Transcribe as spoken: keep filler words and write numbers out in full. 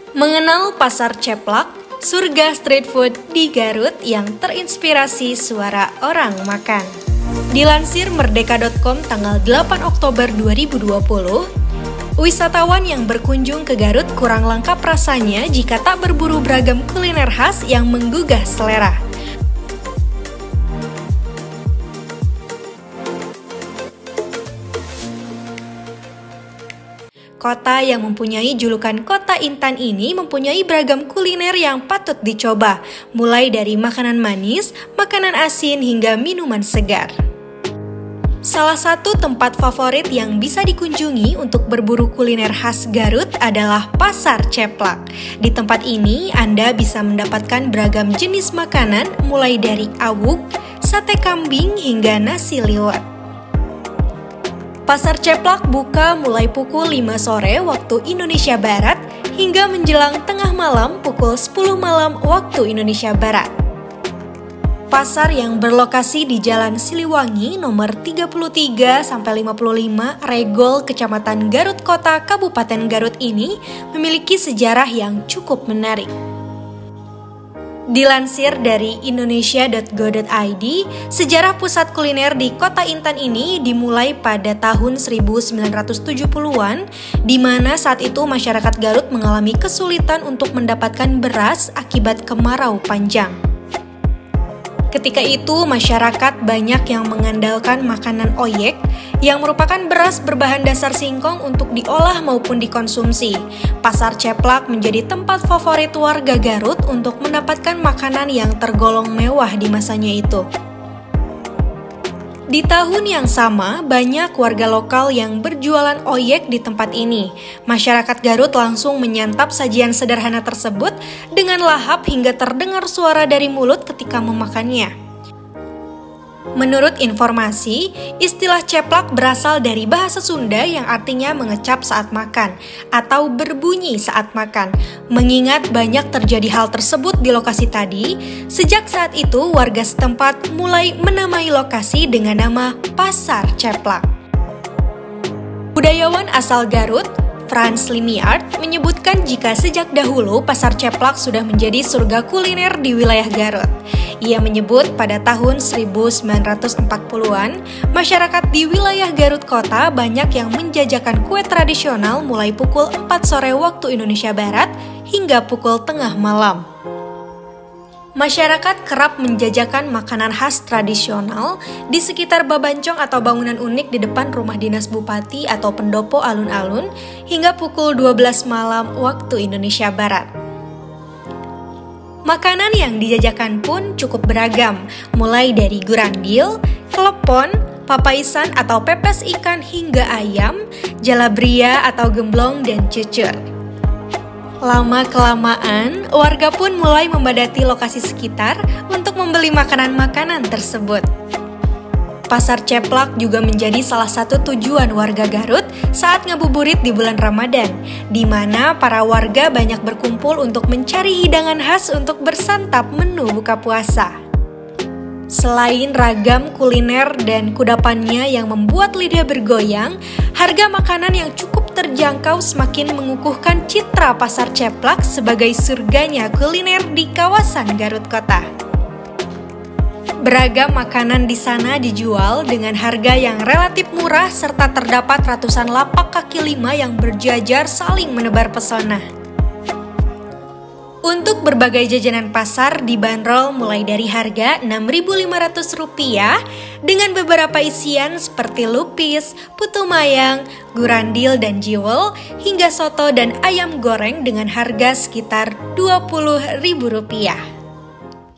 Mengenal Pasar Ceplak, surga street food di Garut yang terinspirasi suara orang makan. Dilansir merdeka titik com tanggal delapan Oktober dua ribu dua puluh, wisatawan yang berkunjung ke Garut kurang lengkap rasanya jika tak berburu beragam kuliner khas yang menggugah selera. Kota yang mempunyai julukan Kota Intan ini mempunyai beragam kuliner yang patut dicoba, mulai dari makanan manis, makanan asin, hingga minuman segar. Salah satu tempat favorit yang bisa dikunjungi untuk berburu kuliner khas Garut adalah Pasar Ceplak. Di tempat ini, Anda bisa mendapatkan beragam jenis makanan mulai dari awuk, sate kambing, hingga nasi liwet. Pasar Ceplak buka mulai pukul lima sore waktu Indonesia Barat hingga menjelang tengah malam pukul sepuluh malam waktu Indonesia Barat. Pasar yang berlokasi di Jalan Siliwangi nomor tiga puluh tiga sampai lima puluh lima Regol, Kecamatan Garut Kota, Kabupaten Garut ini memiliki sejarah yang cukup menarik. Dilansir dari indonesia titik go titik i d, sejarah pusat kuliner di Kota Intan ini dimulai pada tahun seribu sembilan ratus tujuh puluhan, di mana saat itu masyarakat Garut mengalami kesulitan untuk mendapatkan beras akibat kemarau panjang. Ketika itu, masyarakat banyak yang mengandalkan makanan oyek, yang merupakan beras berbahan dasar singkong untuk diolah maupun dikonsumsi. Pasar Ceplak menjadi tempat favorit warga Garut untuk mendapatkan makanan yang tergolong mewah di masanya itu. Di tahun yang sama, banyak warga lokal yang berjualan oyek di tempat ini. Masyarakat Garut langsung menyantap sajian sederhana tersebut dengan lahap hingga terdengar suara dari mulut ketika memakannya. Menurut informasi, istilah ceplak berasal dari bahasa Sunda yang artinya mengecap saat makan atau berbunyi saat makan. Mengingat banyak terjadi hal tersebut di lokasi tadi, sejak saat itu warga setempat mulai menamai lokasi dengan nama Pasar Ceplak. Budayawan asal Garut, Franz Limiart, menyebutkan jika sejak dahulu Pasar Ceplak sudah menjadi surga kuliner di wilayah Garut. Ia menyebut pada tahun seribu sembilan ratus empat puluhan, masyarakat di wilayah Garut Kota banyak yang menjajakan kue tradisional mulai pukul empat sore waktu Indonesia Barat hingga pukul tengah malam. Masyarakat kerap menjajakan makanan khas tradisional di sekitar babancong atau bangunan unik di depan rumah dinas bupati atau pendopo alun-alun hingga pukul dua belas malam waktu Indonesia Barat. Makanan yang dijajakan pun cukup beragam, mulai dari gurandil, klepon, papaisan atau pepes ikan hingga ayam, jalabria atau gemblong, dan cucur. Lama-kelamaan, warga pun mulai memadati lokasi sekitar untuk membeli makanan-makanan tersebut. Pasar Ceplak juga menjadi salah satu tujuan warga Garut saat ngabuburit di bulan Ramadan, di mana para warga banyak berkumpul untuk mencari hidangan khas untuk bersantap menu buka puasa. Selain ragam kuliner dan kudapannya yang membuat lidah bergoyang, harga makanan yang cukup terjangkau semakin mengukuhkan citra Pasar Ceplak sebagai surganya kuliner di kawasan Garut Kota. Beragam makanan di sana dijual dengan harga yang relatif murah serta terdapat ratusan lapak kaki lima yang berjajar saling menebar pesona. Untuk berbagai jajanan pasar dibanderol mulai dari harga enam ribu lima ratus rupiah dengan beberapa isian seperti lupis, putu mayang, gurandil dan jiwel, hingga soto dan ayam goreng dengan harga sekitar dua puluh ribu rupiah.